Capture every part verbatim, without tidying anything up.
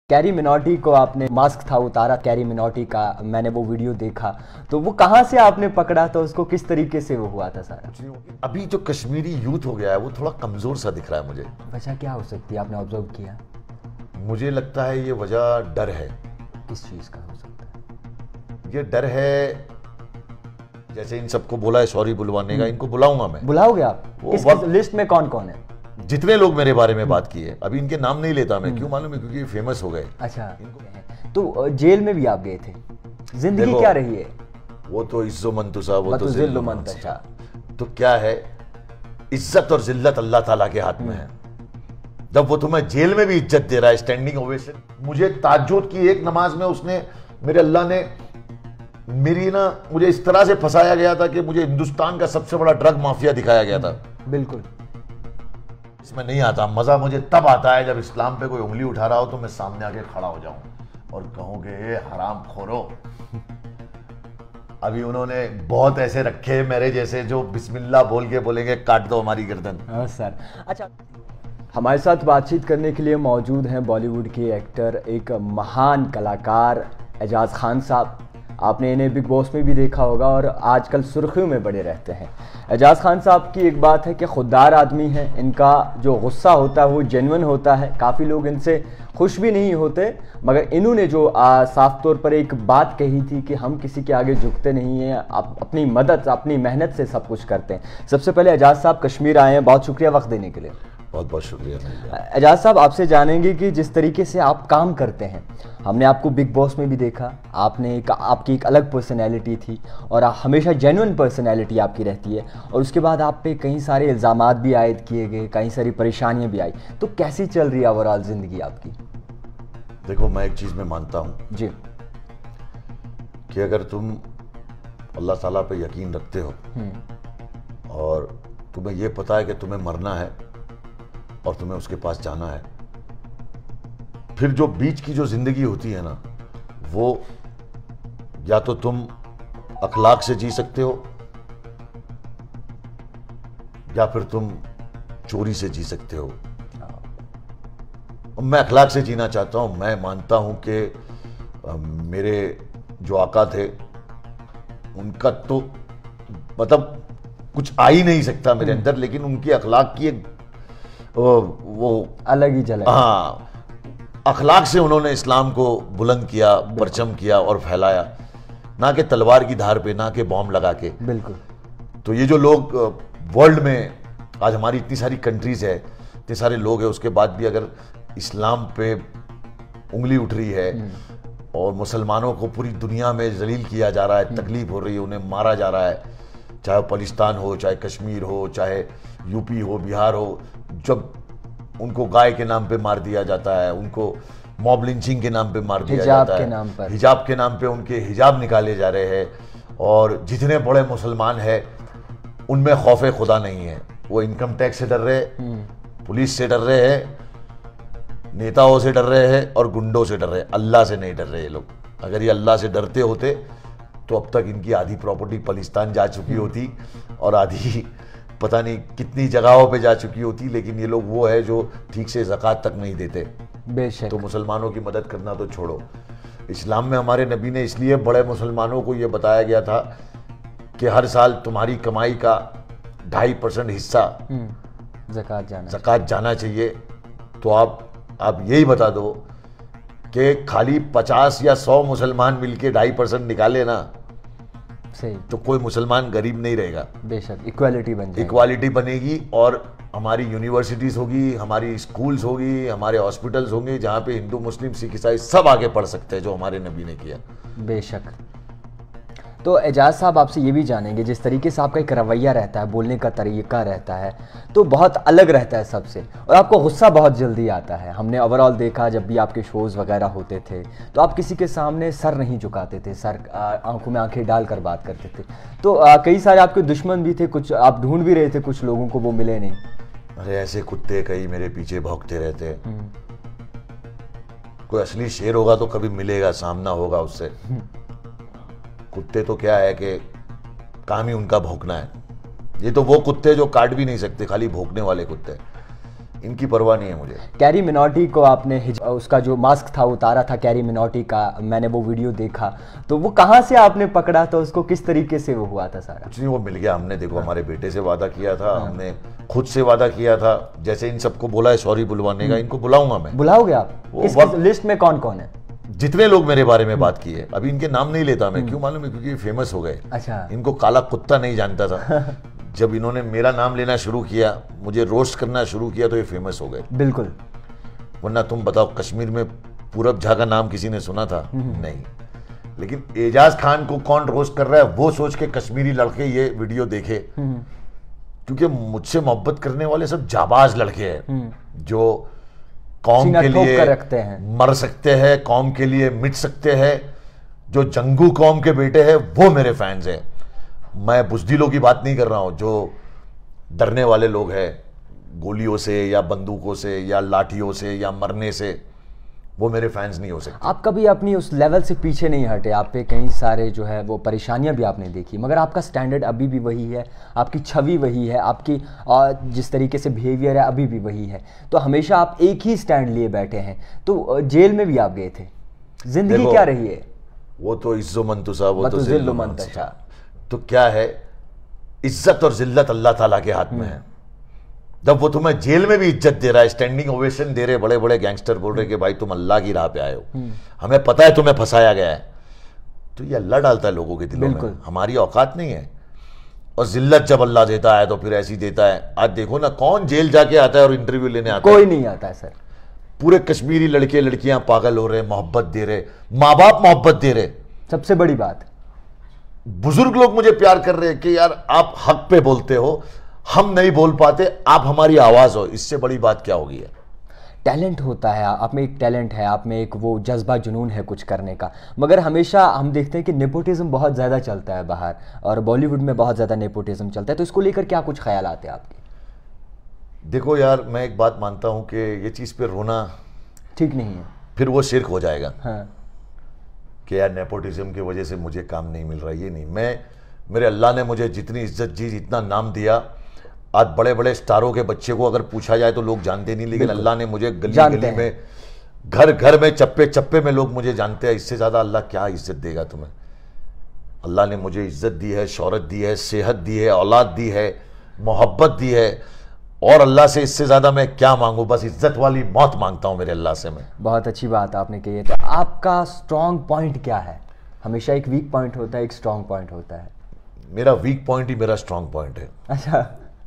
Carry मिनोटी को आपने mask था उतारा कैरी मिनोटी का, मैंने वो वीडियो देखा, तो वो कहाँ से आपने पकड़ा था उसको, किस तरीके से वो हुआ था सारा? अभी जो कश्मीरी यूथ हो गया है वो थोड़ा कमजोर सा दिख रहा है मुझे। वजह क्या हो सकती है, आपने ऑब्जर्व किया? मुझे लगता है ये वजह डर है। किस चीज का हो सकता है? ये डर है, जैसे इन सबको बोला है सॉरी बुलवाने का, इनको बुलाऊंगा मैं। बुलाओगे आप? किस किस लिस्ट में कौन कौन है? जितने लोग मेरे बारे में बात किए, अभी इनके नाम नहीं लेता मैं, क्यों मालूम है, क्योंकि ये फेमस हो गए। अच्छा, तो जेल में भी आप गए थे, जिंदगी क्या रही है? वो तो इज्जो मंतुसा, वो तो जिल्लो मंतशा। तो क्या है, इज्जत और जिल्लत अल्लाह ताला के हाथ में है। जब वो तुम्हें जेल में भी इज्जत दे रहा है, स्टैंडिंग ओवेशन। मुझे ताज्जुद की एक नमाज में उसने, मेरे अल्लाह ने मेरी ना, मुझे इस तरह से फंसाया गया था कि मुझे हिंदुस्तान का सबसे बड़ा ड्रग माफिया दिखाया गया था। बिल्कुल। इसमें नहीं आता मजा, मुझे तब आता है जब इस्लाम पे कोई उंगली उठा रहा हो तो मैं सामने आके खड़ा हो जाऊं और कहूं कि ए हराम खोरो। अभी उन्होंने बहुत ऐसे रखे मेरे जैसे जो बिस्मिल्लाह बोल के बोलेंगे काट दो हमारी गर्दन। हाँ सर। अच्छा, हमारे साथ बातचीत करने के लिए मौजूद हैं बॉलीवुड के एक्टर, एक महान कलाकार एजाज खान साहब। आपने इन्हें बिग बॉस में भी देखा होगा और आजकल सुर्खियों में बड़े रहते हैं। एजाज खान साहब की एक बात है कि खुददार आदमी हैं, इनका जो गुस्सा होता है वो जेन्युइन होता है। काफ़ी लोग इनसे खुश भी नहीं होते, मगर इन्होंने जो आ, साफ तौर पर एक बात कही थी कि हम किसी के आगे झुकते नहीं हैं, आप अपनी मदद अपनी मेहनत से सब कुछ करते हैं। सबसे पहले एजाज साहब कश्मीर आए हैं, बहुत शुक्रिया वक्त देने के लिए। बहुत बहुत शुक्रिया। एजाज साहब, आपसे जानेंगे कि जिस तरीके से आप काम करते हैं, हमने आपको बिग बॉस में भी देखा, आपने एक आपकी एक अलग पर्सनैलिटी थी और हमेशा जेन्युइन पर्सनैलिटी आपकी रहती है, और उसके बाद आप पे कई सारे इल्ज़ामात भी आयद किए गए, कई सारी परेशानियां भी आई, तो कैसी चल रही है ओवरऑल ज़िंदगी आपकी? देखो, मैं एक चीज़ में मानता हूँ जी, कि अगर तुम अल्लाह ताला पे यकीन रखते हो और तुम्हें ये पता है कि तुम्हें मरना है और तुम्हें उसके पास जाना है, फिर जो बीच की जो जिंदगी होती है ना, वो या तो तुम अखलाक से जी सकते हो या फिर तुम चोरी से जी सकते हो। मैं अखलाक से जीना चाहता हूं। मैं मानता हूं कि मेरे जो आका थे उनका तो मतलब कुछ आ ही नहीं सकता मेरे अंदर, लेकिन उनकी अखलाक की एक वो अलग ही झलक। हाँ, अखलाक से उन्होंने इस्लाम को बुलंद किया, परचम किया और फैलाया, ना कि तलवार की धार पे, ना कि बॉम्ब लगा के। बिल्कुल। तो ये जो लोग वर्ल्ड में आज हमारी इतनी सारी कंट्रीज है, इतने सारे लोग हैं, उसके बाद भी अगर इस्लाम पे उंगली उठ रही है और मुसलमानों को पूरी दुनिया में जलील किया जा रहा है, तकलीफ हो रही है, उन्हें मारा जा रहा है, चाहे पाकिस्तान हो, चाहे कश्मीर हो, चाहे यूपी हो, बिहार हो, जब उनको गाय के नाम पे मार दिया जाता है, उनको मॉब लिंचिंग के नाम पे मार दिया जाता है, नाम पर हिजाब के नाम पे उनके हिजाब निकाले जा रहे हैं, और जितने बड़े मुसलमान हैं उनमें खौफ खुदा नहीं है। वो इनकम टैक्स से डर रहे हैं, पुलिस से डर रहे हैं, नेताओं से डर रहे हैं और गुंडों से डर रहे हैं, अल्लाह से नहीं डर रहे ये लोग। अगर ये अल्लाह से डरते होते तो अब तक इनकी आधी प्रॉपर्टी पाकिस्तान जा चुकी होती और आधी पता नहीं कितनी जगहों पे जा चुकी होती, लेकिन ये लोग वो है जो ठीक से ज़कात तक नहीं देते। बेशक। तो मुसलमानों की मदद करना तो छोड़ो, इस्लाम में हमारे नबी ने इसलिए बड़े मुसलमानों को ये बताया गया था कि हर साल तुम्हारी कमाई का ढाई परसेंट हिस्सा ज़कात जाना ज़कात जाना चाहिए। तो आप आप यही बता दो कि खाली पचास या सौ मुसलमान मिलके ढाई परसेंट निकाले ना, सही, तो कोई मुसलमान गरीब नहीं रहेगा। बेशक, इक्वालिटी बन जाएगी, इक्वालिटी बनेगी, और हमारी यूनिवर्सिटीज़ होगी, हमारी स्कूल्स होगी, हमारे हॉस्पिटल्स होंगे जहाँ पे हिंदू मुस्लिम सिख ईसाई सब आगे पढ़ सकते हैं, जो हमारे नबी ने किया। बेशक। तो एजाज साहब, आपसे ये भी जानेंगे, जिस तरीके से आपका एक रवैया रहता है, बोलने का तरीका रहता है, तो बहुत अलग रहता है सबसे, और आपको गुस्सा बहुत जल्दी आता है। हमने ओवरऑल देखा, जब भी आपके शोज़ वगैरह होते थे तो आप किसी के सामने सर नहीं झुकाते थे, सर आंखों में आंखें डालकर बात करते थे। तो आ, कई सारे आपके दुश्मन भी थे, कुछ आप ढूंढ भी रहे थे कुछ लोगों को, वो मिले नहीं। अरे ऐसे कुत्ते कई मेरे पीछे भौंकते रहते हैं। कोई असली शेर होगा तो कभी मिलेगा, सामना होगा उससे। कुत्ते तो क्या है कि काम ही उनका भौंकना है। ये तो वो कुत्ते जो काट भी नहीं सकते, खाली भौंकने वाले कुत्ते। इनकी परवाह नहीं है मुझे। कैरी मिनोटी को आपने हिज- उसका जो मास्क था उतारा था कैरी मिनोटी का, मैंने वो वीडियो देखा, तो वो कहाँ से आपने पकड़ा था उसको, किस तरीके से वो हुआ था सारा? कुछ नहीं, वो मिल गया। हमने देखो हमारे बेटे से वादा किया था, हमने खुद से वादा किया था। जैसे इन सबको बोला है सॉरी बुलवाने का, इनको बुलाऊंगा मैं। बुलाओगे आप? वो किस वक्त- लिस्ट में कौन कौन है? जितने लोग मेरे बारे में बात किए, अभी इनके नाम नहीं लेता मैं, क्यों मालूम है? क्योंकि ये फेमस हो गए। अच्छा। इनको काला कुत्ता नहीं जानता था। जब इन्होंने मेरा नाम लेना शुरू किया, मुझे रोस्ट करना शुरू किया, तो ये फेमस हो गए। बिल्कुल। वरना तुम बताओ, कश्मीर में पूरब झा का नाम किसी ने सुना था? नहीं। लेकिन एजाज खान को कौन रोस्ट कर रहा है, वो सोच के कश्मीरी लड़के ये वीडियो देखे, क्योंकि मुझसे मोहब्बत करने वाले सब जाबाज लड़के हैं जो कौम सीना के ठोक लिए कर रखते हैं, मर सकते हैं, कौम के लिए मिट सकते हैं, जो जंगू कौम के बेटे हैं, वो मेरे फैंस हैं। मैं बुजदिलों की बात नहीं कर रहा हूं, जो डरने वाले लोग हैं गोलियों से या बंदूकों से या लाठियों से या मरने से, वो मेरे फैंस नहीं हो सकते। आप कभी अपनी उस लेवल से पीछे नहीं हटे, आप पे कई सारे जो है वो परेशानियां भी आपने देखी, मगर आपका स्टैंडर्ड अभी भी वही है, आपकी छवि वही है, आपकी आ, जिस तरीके से बिहेवियर है अभी भी वही है। तो हमेशा आप एक ही स्टैंड लिए बैठे हैं। तो जेल में भी आप गए थे, जिंदगी क्या रही है? वो तो इज्जो मंतुसा, वो तो जिल्लो जिल्लो मंतशा। मंतशा। तो क्या है, इज्जत और जिल्लत अल्लाह ताला के हाथ में है। जब वो तुम्हें जेल में भी इज्जत दे रहा है, स्टैंडिंग ओवेशन दे रहे बड़े बड़े गैंगस्टर, बोल रहे कि भाई तुम अल्लाह की राह पे आए हो, हमें पता है तुम्हें फंसाया गया है, तो ये अल्लाह डालता है लोगों के दिलों में, हमारी औकात नहीं है। और जिल्लत जब अल्लाह देता है तो फिर ऐसी देता है। आज देखो ना, कौन जेल जाके आता है और इंटरव्यू लेने आता है? कोई नहीं आता है सर। पूरे कश्मीरी लड़के लड़कियां पागल हो रहे, मोहब्बत दे रहे, माँ बाप मोहब्बत दे रहे, सबसे बड़ी बात। बुजुर्ग लोग मुझे प्यार कर रहे हैं कि यार आप हक पे बोलते हो, हम नहीं बोल पाते, आप हमारी आवाज हो, इससे बड़ी बात क्या होगी है? टैलेंट होता है, आप में एक टैलेंट है, आप में एक वो जज्बा जुनून है कुछ करने का, मगर हमेशा हम देखते हैं कि नेपोटिज्म बहुत ज़्यादा चलता है बाहर, और बॉलीवुड में बहुत ज़्यादा नेपोटिज्म चलता है। तो इसको लेकर क्या कुछ ख्याल आते हैं आपके? देखो यार, मैं एक बात मानता हूं कि ये चीज़ पे रोना ठीक नहीं है, फिर वो शिर्क हो जाएगा। हाँ। कि यार नेपोटिज्म की वजह से मुझे काम नहीं मिल रहा, ये नहीं। मैं, मेरे अल्लाह ने मुझे जितनी इज्जत दी, जितना नाम दिया, आज बड़े बड़े स्टारों के बच्चे को अगर पूछा जाए तो लोग जानते नहीं, लेकिन अल्लाह ने मुझे गली गली में, घर घर में, चप्पे चप्पे में लोग मुझे जानते हैं। इससे ज़्यादा अल्लाह क्या इज्जत देगा तुम्हें? अल्लाह ने मुझे इज्जत दी है, शोहरत दी है, सेहत दी है, औलाद दी है, मोहब्बत दी है, और अल्लाह से इससे ज़्यादा मैं क्या मांगूँ? बस इज्जत वाली मौत मांगता हूँ मेरे अल्लाह से मैं। बहुत अच्छी बात आपने कही है। तो आपका स्ट्रॉन्ग पॉइंट क्या है? हमेशा एक वीक पॉइंट होता है, एक स्ट्रॉन्ग पॉइंट होता है। मेरा वीक पॉइंट ही मेरा स्ट्रॉन्ग पॉइंट है। अच्छा,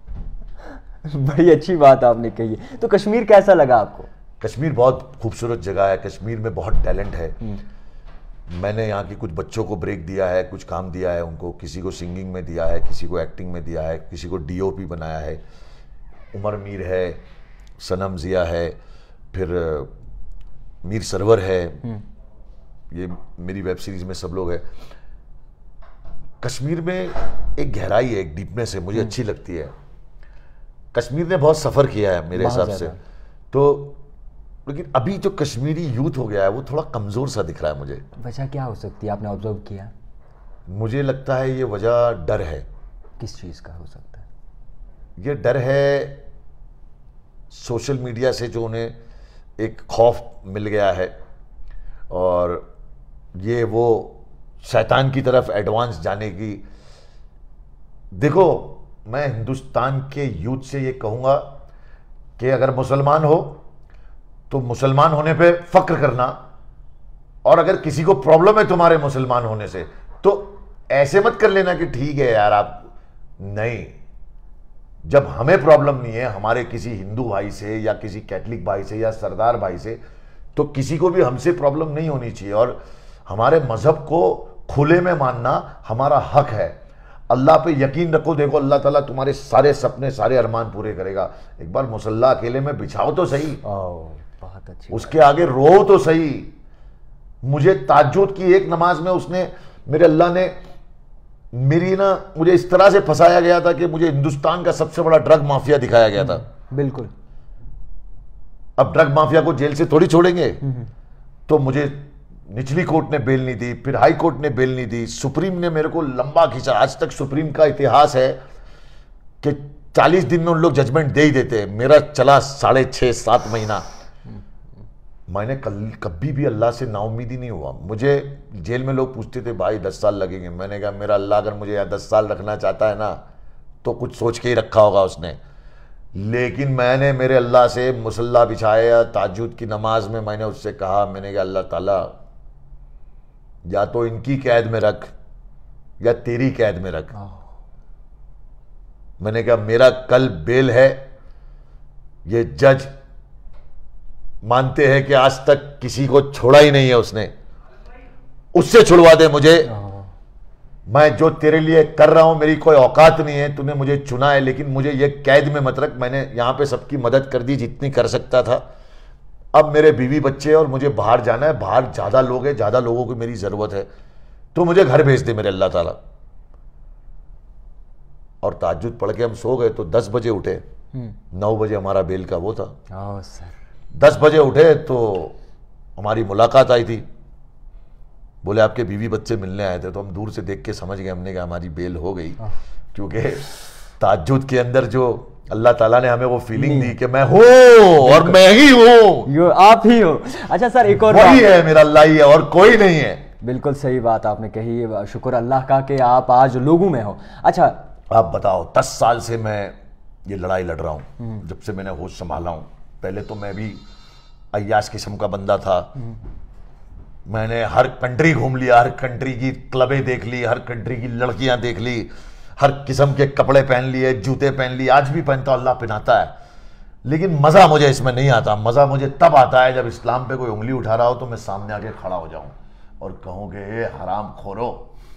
बड़ी अच्छी बात आपने कही है। तो कश्मीर कैसा लगा आपको? कश्मीर बहुत खूबसूरत जगह है, कश्मीर में बहुत टैलेंट है। मैंने यहाँ के कुछ बच्चों को ब्रेक दिया है, कुछ काम दिया है उनको, किसी को सिंगिंग में दिया है, किसी को एक्टिंग में दिया है, किसी को डीओपी बनाया है। उमर मीर है, सनम जिया है, फिर मीर सरवर है, ये मेरी वेब सीरीज में सब लोग हैं। कश्मीर में एक गहराई है, एक डीपनेस है, मुझे अच्छी लगती है। कश्मीर ने बहुत सफ़र किया है मेरे हिसाब से, तो लेकिन अभी जो कश्मीरी यूथ हो गया है वो थोड़ा कमज़ोर सा दिख रहा है मुझे। वजह क्या हो सकती है, आपने ऑब्जर्व किया? मुझे लगता है ये वजह डर है। किस चीज़ का हो सकता है? ये डर है सोशल मीडिया से, जो उन्हें एक खौफ मिल गया है, और ये वो शैतान की तरफ एडवांस जाने की। देखो, मैं हिंदुस्तान के यूथ से ये कहूँगा कि अगर मुसलमान हो तो मुसलमान होने पे फक्र करना, और अगर किसी को प्रॉब्लम है तुम्हारे मुसलमान होने से तो ऐसे मत कर लेना कि ठीक है यार आप नहीं। जब हमें प्रॉब्लम नहीं है हमारे किसी हिंदू भाई से या किसी कैथलिक भाई से या सरदार भाई से, तो किसी को भी हमसे प्रॉब्लम नहीं होनी चाहिए। और हमारे मजहब को खुले में मानना हमारा हक है। अल्लाह पे यकीन रखो, देखो अल्लाह ताला तुम्हारे सारे सपने, सारे अरमान पूरे करेगा। एक बार मुसल्ला अकेले में बिछाओ तो सही, ओह बहुत अच्छी, उसके आगे रो तो सही। मुझे ताज्जुद की एक नमाज में उसने, मेरे अल्लाह ने मेरी ना, मुझे इस तरह से फंसाया गया था कि मुझे हिंदुस्तान का सबसे बड़ा ड्रग माफिया दिखाया गया था। बिल्कुल। अब ड्रग माफिया को जेल से थोड़ी छोड़ेंगे, तो मुझे निचली कोर्ट ने बेल नहीं दी, फिर हाई कोर्ट ने बेल नहीं दी, सुप्रीम ने मेरे को लंबा खींचा। आज तक सुप्रीम का इतिहास है कि चालीस दिन में उन लोग जजमेंट दे ही देते हैं। मेरा चला साढ़े छः सात महीना। मैंने कल कभी भी अल्लाह से नाउम्मीदी नहीं हुआ। मुझे जेल में लोग पूछते थे भाई दस साल लगेंगे, मैंने कहा मेरा अल्लाह अगर मुझे यहाँ दस साल रखना चाहता है ना तो कुछ सोच के ही रखा होगा उसने। लेकिन मैंने मेरे अल्लाह से मुसल्ला बिछाया, ताज्जुद की नमाज में मैंने उससे कहा, मैंने कहा अल्लाह ताला या तो इनकी कैद में रख या तेरी कैद में रख। मैंने कहा मेरा कल बेल है, ये जज मानते हैं कि आज तक किसी को छोड़ा ही नहीं है उसने, उससे छुड़वा दे मुझे। मैं जो तेरे लिए कर रहा हूं मेरी कोई औकात नहीं है, तूने मुझे चुना है, लेकिन मुझे ये कैद में मत रख। मैंने यहां पे सबकी मदद कर दी जितनी कर सकता था। अब मेरे बीवी बच्चे और मुझे बाहर जाना है, बाहर ज्यादा लोग हैं, ज्यादा लोगों की मेरी जरूरत है, तो मुझे घर भेज दे मेरे अल्लाह ताला। और ताज्जुद पढ़ के हम सो गए तो दस बजे उठे, नौ बजे हमारा बेल का वो था। Oh sir. दस बजे उठे तो हमारी मुलाकात आई थी, बोले आपके बीवी बच्चे मिलने आए थे। तो हम दूर से देख के समझ गए, हमने कहा हमारी बेल हो गई, क्योंकि ताज्जुद के अंदर जो अल्लाह ताला ने हमें वो फीलिंग दी कि मैं हूं और मैं ही हूं, यो आप ही हो। अच्छा सर, एक और वही है मेरा अल्लाह ही है और कोई नहीं है। बिल्कुल सही बात आपने कही, शुक्र अल्लाह का कि आप आज लोगों में हो। अच्छा आप बताओ, दस साल से मैं ये लड़ाई लड़ रहा हूं, जब से मैंने होश संभाला हूं। पहले तो मैं भी अय्याश किस्म का बंदा था, मैंने हर कंट्री घूम लिया, हर कंट्री की क्लबें देख ली, हर कंट्री की लड़कियां देख ली, हर किस्म के कपड़े पहन लिए, जूते पहन लिए, आज भी पहनता, अल्लाह पहनाता है। लेकिन मज़ा मुझे इसमें नहीं आता। मज़ा मुझे तब आता है जब इस्लाम पे कोई उंगली उठा रहा हो तो मैं सामने आके खड़ा हो जाऊं और कहूं कि ए हराम खोरो।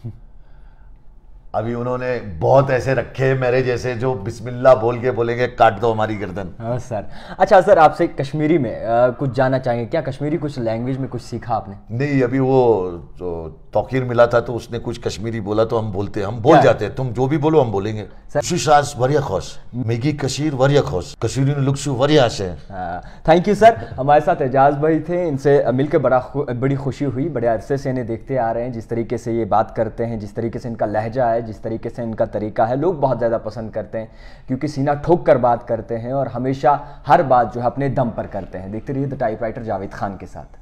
अभी उन्होंने बहुत ऐसे रखे मेरे जैसे जो बिस्मिल्लाह बोल के बोलेंगे काट दो हमारी गर्दन। हाँ सर। अच्छा सर, आपसे कश्मीरी में आ, कुछ जानना चाहेंगे क्या? कश्मीरी कुछ लैंग्वेज में कुछ सीखा आपने? नहीं, अभी वो जो तौकीर मिला था तो उसने कुछ कश्मीरी बोला तो हम बोलते हम बोल जाते हैं, तुम जो भी बोलो हम बोलेंगे। शिशास वरिया खोस मेगी कशीर वरिया खोस कशीरी लुक्सु वरिया से। Thank you sir. हमारे साथ एजाज भाई थे, इनसे मिलकर बड़ा खु, बड़ी खुशी हुई। बड़े अरसे से इन्हें देखते आ रहे हैं, जिस तरीके से ये बात करते हैं, जिस तरीके से इनका लहजा है, जिस तरीके से इनका तरीका है, लोग बहुत ज़्यादा पसंद करते हैं क्योंकि सीना ठोक कर बात करते हैं और हमेशा हर बात जो है अपने दम पर करते हैं। देखते रहिए द टाइपराइटर जावेद खान के साथ।